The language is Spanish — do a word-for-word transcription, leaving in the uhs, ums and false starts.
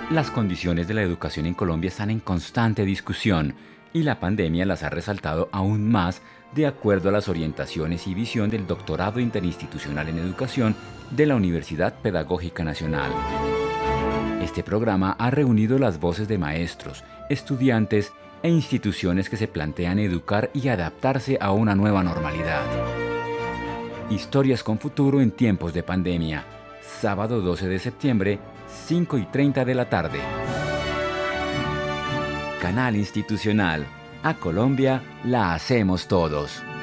Las condiciones de la educación en Colombia están en constante discusión y la pandemia las ha resaltado aún más de acuerdo a las orientaciones y visión del Doctorado Interinstitucional en Educación de la Universidad Pedagógica Nacional. Este programa ha reunido las voces de maestros, estudiantes e instituciones que se plantean educar y adaptarse a una nueva normalidad. Historias con futuro en tiempos de pandemia. Sábado doce de septiembre, cinco y treinta de la tarde. Canal Institucional. A Colombia la hacemos todos.